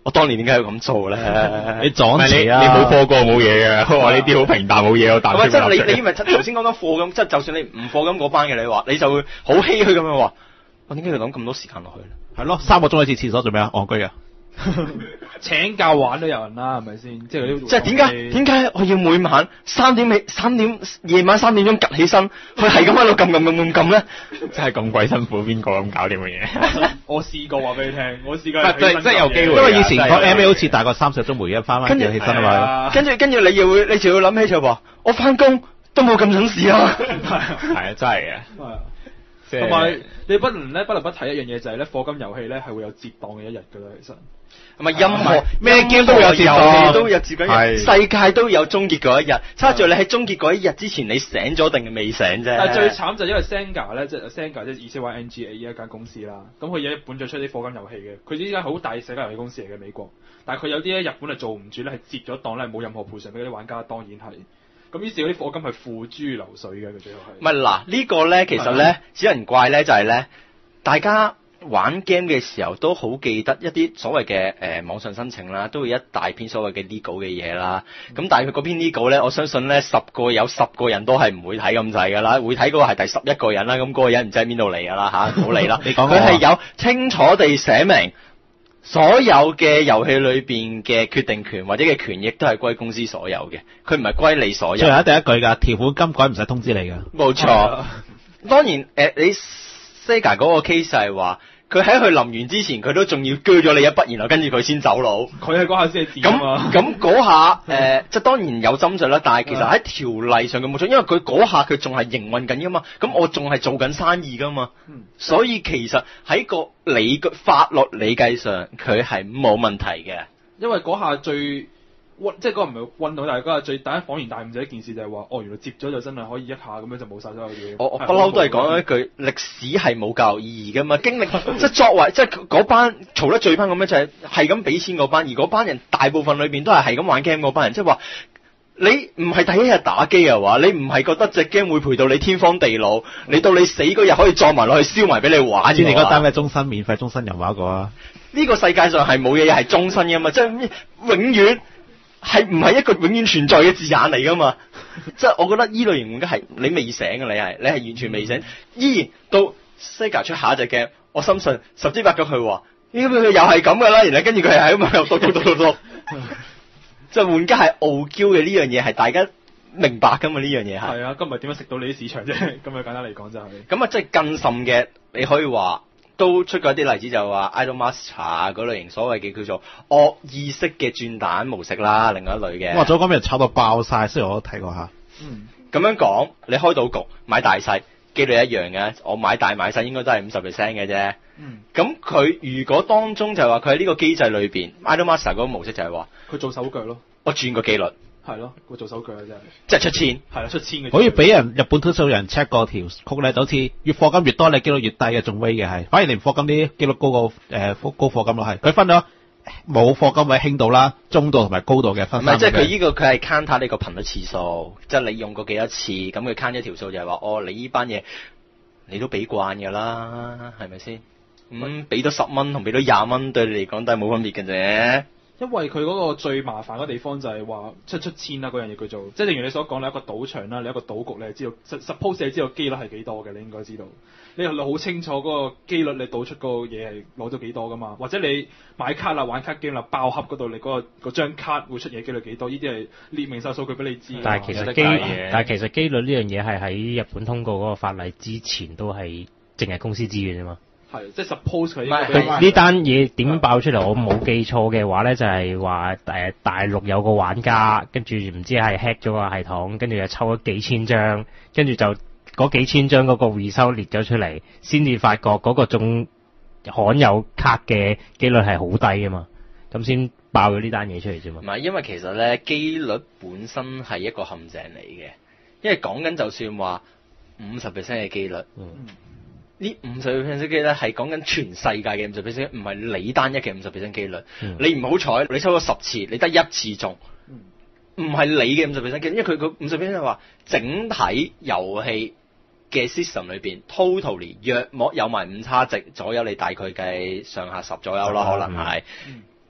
我當年點解要咁做咧？ 你撞唔係你邪啊！ 冇課過冇嘢嘅，我話呢啲好平淡冇嘢，我彈咁啊，即係出嚟你咪頭先講緊課金，即係就算你唔課金嗰班嘅，你話你就會好唏噓咁樣話，我點解要諗咁多時間落去咧？ 係咯，3個鐘一次廁所做咩啊？戇居啊！ 請假玩都有人啦，係咪先？即係嗰啲即係點解我要每晚夜晚3點鐘趌起身，佢係咁喺度撳咧？ 真係咁鬼辛苦，邊個咁搞掂嘅嘢？ 我試過話俾你聽，我試過啊真係有機會因為以前個真係 MA 好似大過30鐘每日翻跟住起身啊嘛。 跟住你就要諗起就話，我翻工都冇咁準時啊！ 係啊，真係嘅。 係啊。 即係同埋你不能不提一樣嘢就係咧，課金遊戲咧係會有折檔嘅一日㗎啦，其實。 係咪任何咩 game 都會有折檔遊戲都有折檔日， 係世界都有終結嗰一日。差在你喺終結嗰一日之前，你醒咗定係未醒啫？ 但係最慘就係因為 Sega 咧，即係 Sega 即係 ECYNGA 呢一間公司啦。咁佢有日本就出啲課金遊戲嘅，佢呢間好大社交遊戲公司嚟嘅美國。但係佢有啲咧日本係做唔住咧，係折咗檔咧，冇任何賠償俾啲玩家，當然係。咁於是嗰啲課金係付諸流水嘅，佢最後係。 唔係嗱，呢個咧其實咧只能怪咧就係咧，大家玩 game 嘅時候都好記得一啲所謂嘅網上申請啦，都會一大篇所謂嘅 legal 嘅嘢啦。咁但係佢嗰篇 legal 咧，我相信咧10個有10個人都係唔會睇咁滯㗎啦，會睇嗰個係第11個人啦。咁嗰個人唔知喺邊度嚟㗎啦嚇，唔好理啦。 你講佢係有清楚地寫明。所有嘅遊戲裏邊嘅決定權或者嘅權益都係歸公司所有嘅，佢唔係歸你所有。 最後第一句㗎，條款金改唔使通知你㗎。 冇錯。當然你 Sega 嗰個 case 係話，佢喺佢臨完之前，佢都仲要鋸咗你一筆，然後跟住佢先走佬。 佢係嗰下先係折啊嘛。 咁嗰下即係當然有斟酌啦，但係其實喺條例上佢冇錯，因為佢嗰下佢仲係營運緊噶嘛，咁我仲係做緊生意噶嘛，所以其實喺個法律理計上，佢係冇問題嘅。 因為嗰下最即係嗰個唔係溫到，但係嗰下最大家恍然大悟就一件事就係話，哦原來接咗就真係可以一下咁樣就冇晒所有嘢。 我不嬲都係講一句，歷史係冇教育意義噶嘛，經歷即係作為即係嗰班嘈得最翻咁樣就係咁俾錢嗰班，而嗰班人大部分裏邊都係咁玩 game 嗰班人，即係話你唔係第一日打機啊話，你唔係覺得隻 game 會陪到你天荒地老，你到你死嗰日可以撞埋落去燒埋俾你玩。 之前嗰單咩終身免費終身遊玩嗰個呢個世界上係冇嘢係終身噶嘛，即係永遠。係唔係一個永遠存在嘅字眼嚟噶嘛？即係我覺得依類型嘅係你未醒嘅，你係完全未醒。依然到 Sega 出下一隻 game，我深信10之8九佢話，呢個佢又係咁噶啦，然後跟住佢係咁樣篤，即係玩家係傲嬌嘅呢樣嘢係大家明白噶嘛？呢樣嘢係。 係啊，今日點樣食到你啲市場啫？咁樣簡單嚟講就係。 咁啊，即係更甚嘅，你可以話。都出過一啲例子，就話 Idolmaster 嗰類型所謂嘅叫做惡意式嘅轉蛋模式啦，另外一類嘅。 哇！早講俾人炒到爆晒，雖然我都睇過下。 咁樣講，你開到局買大細機率一樣嘅，我買大買細應該都係50% 嘅啫。咁佢如果當中就係話佢喺呢個機制裏邊 Idolmaster 嗰個模式就係話， 佢做手腳咯， 我轉個機率。 係咯，佢做手腳啊真係。 即係出千。 係啦，出千嘅。 好似俾人日本推數人 check 過條曲咧，就好似越課金越多，你機率越低嘅，仲威嘅係。反而你唔課金啲機率高過高課金咯係。佢分咗冇課金位輕度啦、中度同埋高度嘅分。 唔係，即係佢呢個佢係 count 你個頻率次數，即係你用過幾多次，咁佢 count 一條數就係話，哦，你呢班嘢你都俾慣㗎啦，係咪先？俾多10蚊同俾多20蚊對你嚟講都係冇分別嘅啫。 因為佢嗰個最麻煩嘅地方就係話出千啦嗰樣嘢叫做，即係正如你所講，你一個賭場啦，你一個賭局，你係知道 suppose 你知道機率係幾多嘅，你應該知道。你好清楚嗰個機率，你賭出嗰個嘢係攞咗幾多噶嘛？或者你買卡啦、玩卡 game 啦、爆盒嗰度，你嗰張卡會出嘢機率幾多？呢啲係列明晒數據俾你知。 但係其實機率呢樣嘢係喺日本通過嗰個法例之前都係淨係公司資源啫嘛。 係，即係 suppose 佢呢單嘢點爆出嚟？我冇記錯嘅話咧，就係話大陸有個玩家，跟住唔知係 hack 咗個系統，跟住就抽咗幾千張，跟住就嗰幾千張嗰個回收列咗出嚟，先至發覺嗰個中罕有卡嘅機率係好低㗎嘛，咁先爆咗呢單嘢出嚟啫嘛。 唔係，因為其實咧機率本身係一個陷阱嚟嘅，因為講緊就算話50% 嘅機率。呢50% 機率係講緊全世界嘅50%，唔係你單一嘅50% 機率。你唔好彩，你抽咗10次，你得1次中，唔係你嘅50% 機率，因為佢50% 係話整體遊戲嘅 system 裏邊 totally 約莫有埋誤差值左右，你大概計上下10左右啦，可能係。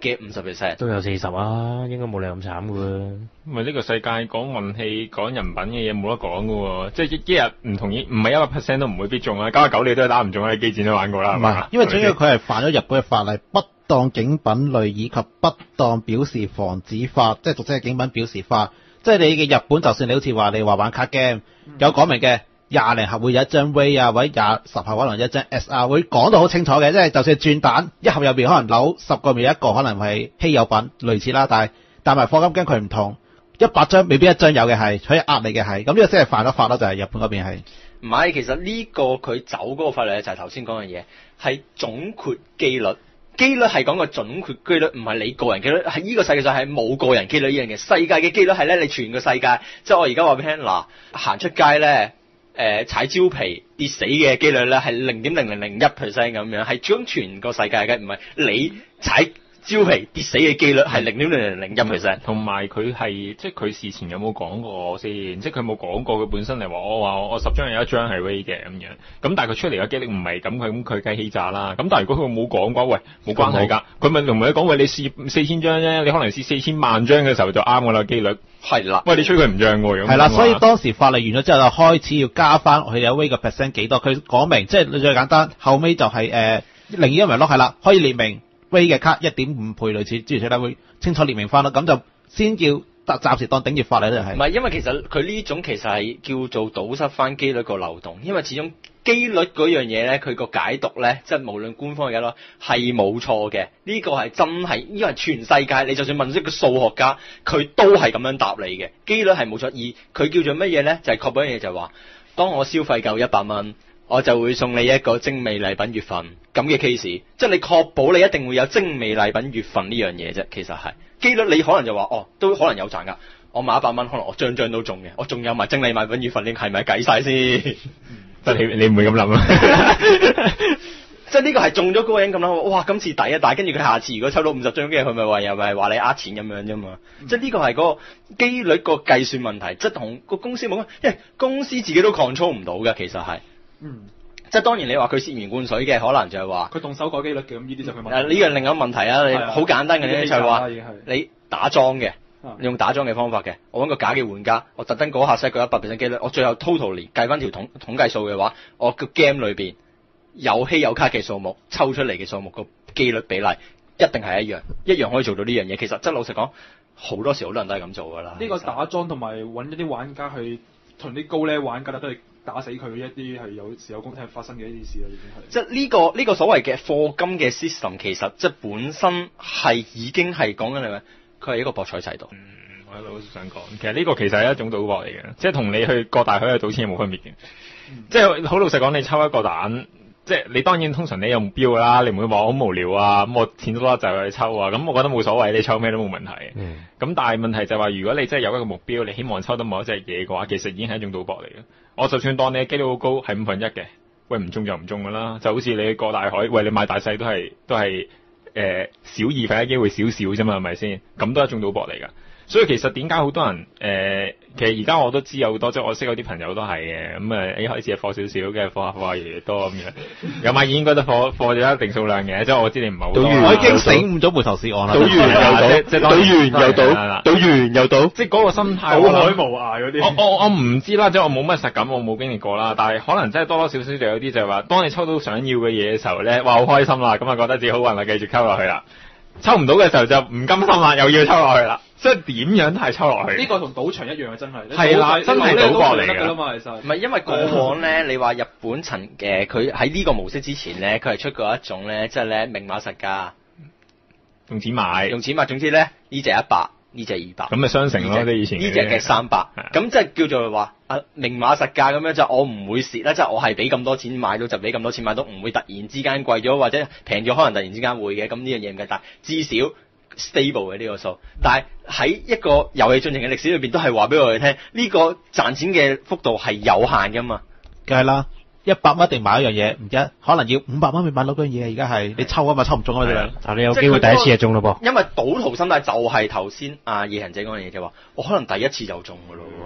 嘅50%。 都有40啊，應該冇你咁慘嘅喎。 因為呢個世界講運氣、講人品嘅嘢冇得講嘅喎，即係一日唔同意，唔係100%都唔會必中啊！99你都係打唔中啊！你機戰都玩過啦，係嘛？ 因為主要佢係犯咗日本嘅法例，不當景品類以及不當表示防止法，即係俗稱嘅景品表示法。即係你嘅日本，就算你好似話你話玩卡 game，有講明嘅20盒會有一張 Ray 啊，或者10盒可能有一張 SR， 會講到好清楚嘅。即係就算轉蛋一盒入面可能扭10個面有一個可能係稀有品類似啦，但係課金 game 佢唔同，100張未必一張有嘅係，可以呃你嘅係，咁呢個先係犯咗法咯，就係日本嗰邊係。 唔係，其實呢個佢走嗰個法律就係頭先講嘅嘢，係總括機率。機率係講個總括機率，唔係你個人機率。喺呢個世界上係冇個人機率呢樣嘢。世界嘅機率係咧，你全個世界，即係我而家話俾你聽，嗱，行出街咧，踩蕉皮跌死嘅機率咧係0.0001% 咁樣，係將全個世界嘅，唔係你踩蕉皮跌死嘅機率係0.0001%。 同埋佢係即係佢事前有冇講過先？即係佢冇講過佢本身嚟話我10張有一張係 Ray 嘅咁樣。咁但係佢出嚟嘅機率唔係咁，佢梗係欺詐啦。咁但係如果佢冇講嘅話，喂，冇關係㗎。佢咪同你講，喂，你試4000張啫，你可能試4000萬張嘅時候就啱㗎啦，機率。 係啦。 喂，你吹佢唔漲喎， 係啦，所以當時法例完咗之後就開始要加翻佢有 Ray 嘅 percent 幾多。佢講明即係你最簡單，後尾就係01為咯，係啦，可以列明。Ray 嘅卡1.5倍類似，諸如此類會清楚列明翻啦，咁就先叫暫時當頂住法例咧，係。 唔係，因為其實佢呢種其實係叫做堵塞翻機率個漏洞，因為始終機率嗰樣嘢咧，佢個解讀咧，即係無論官方嘅解讀係冇錯嘅，呢個係真係，因為全世界你就算問一個數學家，佢都係咁樣答你嘅，機率係冇錯，而佢叫做乜嘢咧？就係確保一樣嘢就係話，當我消費夠100蚊。我就會送你一個精美禮品月份咁嘅 case，即係你確保你一定會有精美禮品月份呢樣嘢啫。其實係機率，你可能就話都可能有賺㗎。我買100蚊，可能我張都中嘅，我仲有埋精美禮品月份，你係咪計晒先？ 但你唔會咁諗啊？ 即係呢個係中咗嗰個人咁諗，哇！今次抵啊！但係跟住佢下次如果抽到50張嘅，佢咪話又係話你呃錢咁樣啫嘛。即係呢個係嗰個機率個計算問題，即係同個公司冇關，因為公司自己都 control 唔到嘅，其實係。即係當然你話佢涉嫌灌水嘅，可能就係話佢動手改機率嘅，咁呢啲就佢問題。 呢樣另一個問題啊，你好簡單嘅啫，就係話你打莊嘅，你用打莊嘅方法嘅，我揾個假嘅玩家，我特登嗰下 set 個100% 機率，我最後 totally 計翻條統計數嘅話，我個 game 裏邊有稀有卡嘅數目抽出嚟嘅數目個機率比例一定係一樣可以做到呢樣嘢。其實真老實講，好多時好多人都係咁做㗎啦。 呢個打莊同埋揾一啲玩家去同啲高 level 玩家都係。打死佢一啲係有時有公係發生嘅一啲事啦，已經係。即係呢個所謂嘅課金嘅 system， 其實即係本身係已經係講緊係咩？佢係一個博彩制度。 我一路都想講，其實呢個其實係一種賭博嚟嘅，即係同你去各大海去賭錢係冇分別嘅。即係好老實講，你抽一個蛋，即係你當然通常你有目標㗎啦，你唔會話好無聊啊，咁我錢多就去抽啊，咁我覺得冇所謂，你抽咩都冇問題。咁但係問題就係話，如果你真係有一個目標，你希望抽到某一隻嘢嘅話，其實已經係一種賭博嚟嘅。我就算當你嘅機率好高，係1/5嘅，喂唔中就唔中㗎啦，就好似你過大海，喂你買大細都係小2分一機會少少啫嘛，係咪先？咁都係一種賭博嚟㗎。所以其實點解好多人其實而家我都知有好多，即係我識有啲朋友都係嘅，咁一開始係貨少少嘅，貨下越嚟越多咁樣。有買已經覺得貨咗一定數量嘅，即係我知你唔係好多。 我已經醒悟咗回頭是岸啦。 賭完又賭，即係賭完又賭，賭完又賭，即係嗰個心態。 賭海無涯嗰啲。 我唔知啦，即係我冇乜實感，我冇經歷過啦。但係可能真係多多少少就有啲就係話，當你抽到想要嘅嘢嘅時候咧，哇好開心啦，咁啊覺得自己好運啦，繼續抽落去啦。抽唔到嘅時候就唔甘心啦，又要抽落去啦。即係點樣都係抽落去。呢個同賭場一樣啊，真係。 係啦，真係賭博嚟㗎嘛，其實。 唔係因為過往咧，你話日本佢喺呢個模式之前咧，佢係出過一種咧，即係咧明碼實價， 用錢買。 總之咧呢隻100，呢隻200。咁咪雙成咯，即係以前。 呢隻嘅300，咁即係叫做話明碼實價咁樣，就我唔會蝕啦，即係我係俾咁多錢買到就俾咁多錢買到，唔會突然之間貴咗或者平咗，可能突然之間會嘅。咁呢樣嘢唔計，但係至少。stable 嘅呢個數，但係喺一個遊戲進程嘅歷史裏邊，都係話俾我哋聽，呢個賺錢嘅幅度係有限噶嘛。 梗係啦，100蚊一定買一樣嘢，唔知可能要500蚊去買到嗰樣嘢。而家係你抽啊嘛，抽唔中啊嘛， 但你有機會第一次就中咯噃。 因為賭徒心態就係頭先夜行者嗰樣嘢就話，我可能第一次就中噶咯。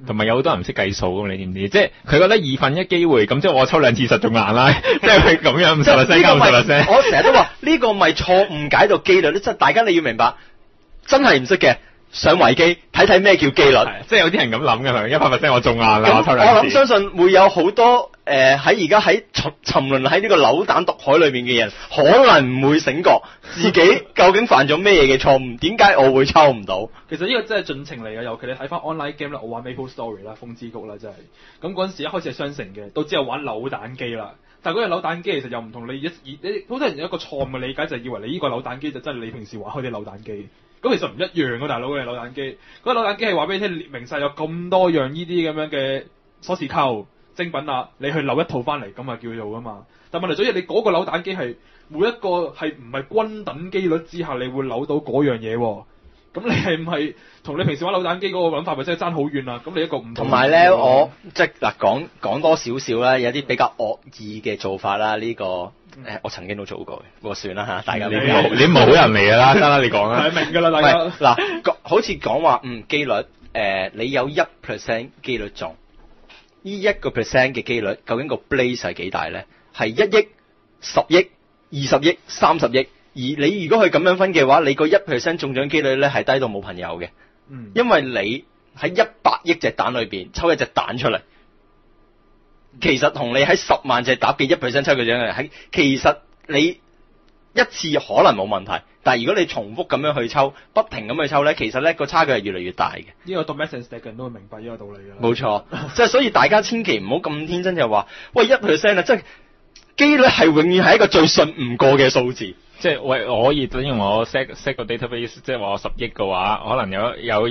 同埋有好多人唔識計數㗎嘛，你知唔知？即係佢覺得2分1機會，咁即係我抽2次實中硬啦，即係佢咁樣50%加50%。 我成日都話呢個咪錯誤解讀機率咧，即係大家你要明白，真係唔識嘅。上維基睇睇咩叫機率， 即係有啲人咁諗嘅佢100%我中硬啦，我抽2次。 我諗相信會有好多喺而家喺沉淪喺呢個扭蛋毒海裏面嘅人，可能唔會醒覺自己究竟犯咗咩嘢嘅錯誤，點解我會抽唔到？ 其實呢個真係進程嚟嘅，尤其你睇翻 online game 啦，我玩 Maple Story 啦，風之谷啦，真係。咁嗰陣時一開始係雙城嘅，到之後玩扭蛋機啦。但係嗰隻扭蛋機其實又唔同你好多人有一個錯誤嘅理解，就係以為你呢個扭蛋機就真係你平時玩開啲扭蛋機。咁其實唔一樣嘅，大佬嘅扭蛋機。嗰個扭蛋機係話俾你聽，列明晒有咁多樣呢啲咁樣嘅鎖匙扣精品啦，你去扭一套翻嚟咁啊叫做噶嘛。但問題在於你嗰個扭蛋機係每一個係唔係均等機率之下，你會扭到嗰樣嘢喎。咁你係唔係同你平時玩扭蛋機嗰個諗法咪真係爭好遠啊？咁你一個唔同。 同埋咧，我即係嗱講多少少啦，有啲比較惡意嘅做法啦。呢個我曾經都做過嘅，不過算啦嚇，大家你唔係好人嚟㗎啦，得啦你講啦。 係明㗎啦，大家。 嗱，好似講話機率你有1% 機率中，呢1% 嘅機率究竟個 blaze 係幾大咧？係1億、10億、20億、30億。而你如果係咁樣分嘅話，你個1% 中獎機率咧係低到冇朋友嘅，因為你喺100億隻蛋裏邊抽一隻蛋出嚟，其實同你喺10萬隻蛋嘅1% 抽嘅獎係，其實你一次可能冇問題，但係如果你重複咁樣去抽，不停咁去抽咧，其實咧個差距係越嚟越大嘅。 呢個讀 Maths 嘅人都會明白呢個道理㗎。 冇錯，即係所以大家千祈唔好咁天真就話，喂1%啊，即係機率係永遠係一個最信唔過嘅數字。 即係喂，我可以等於我 set 個 database， 即係話我10億嘅話，可能有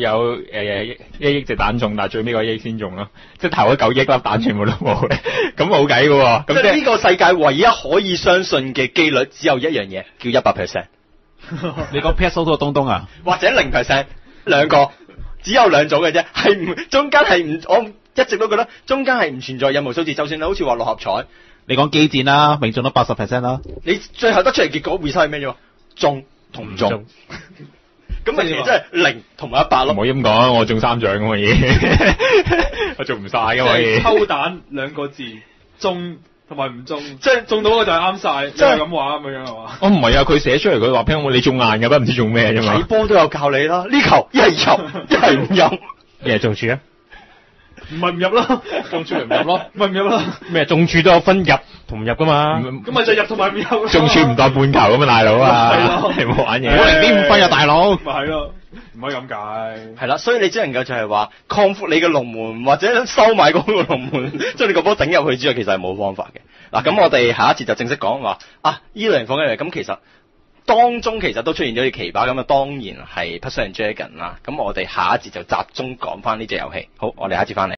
1億隻蛋中，但係最尾個1億先中咯。即係頭嗰9億粒蛋全部都冇嘅，咁冇計嘅喎。咁即係呢個世界唯一可以相信嘅機率只有一樣嘢，叫100%。 你講 PSO 嗰個東東啊？ 或者0%，兩個只有兩組嘅啫，係唔中間係唔，我一直都覺得中間係唔存在任何數字，就算你好似話六合彩。 你講機戰啦，命中率80% 啦。 你最後得出嚟結果 result 係咩啫？中同唔中？咁咪其實真係0同埋100咯。 唔可以咁講，我中3獎咁可以，我做唔晒㗎可以。 抽蛋2個字，中同埋唔中，即係中到嗰個就係啱晒，即係咁話咁樣係嘛？ 我唔係啊，佢寫出嚟佢話聽我你中硬嘅，不唔知中咩啫嘛。 睇波都有教你啦，呢球一係入，一係唔入， 你係中柱啊？ 唔係唔入咯，中柱唔入咯，唔係唔入咯。 咩中柱都有分入同唔入噶嘛？ 咁咪就入同埋唔入。 中柱唔當半球咁啊，大佬啊！你冇玩嘢。 我0.5分啊，大佬。 咪係咯，唔可以咁解。 係啦，所以你只能夠就係話擴闊你嘅龍門，或者收埋嗰個龍門，將你個波頂入去之外，其實係冇方法嘅。嗱，咁我哋下一節就正式講話呢類型放嘅嚟，咁其實當中其實都出現咗啲奇葩，咁啊當然係 Puzzle and Dragon 啦。咁我哋下一節就集中講翻呢隻遊戲。好，我哋下一節翻嚟。